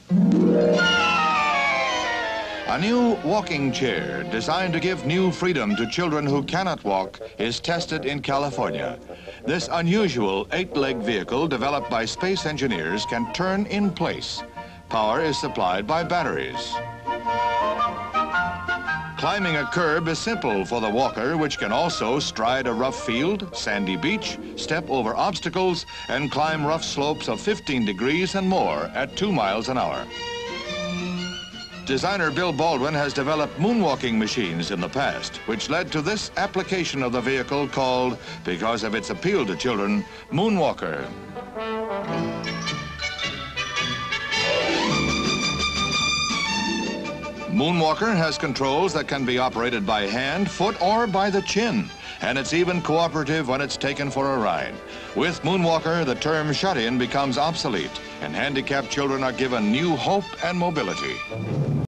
A new walking chair designed to give new freedom to children who cannot walk is tested in California. This unusual 8-leg vehicle developed by space engineers can turn in place. Power is supplied by batteries. Climbing a curb is simple for the walker, which can also stride a rough field, sandy beach, step over obstacles, and climb rough slopes of 15 degrees and more at 2 miles an hour. Designer Bill Baldwin has developed moonwalking machines in the past, which led to this application of the vehicle called, because of its appeal to children, Moonwalker. Moonwalker has controls that can be operated by hand, foot, or by the chin, and it's even cooperative when it's taken for a ride. With Moonwalker, the term shut-in becomes obsolete, and handicapped children are given new hope and mobility.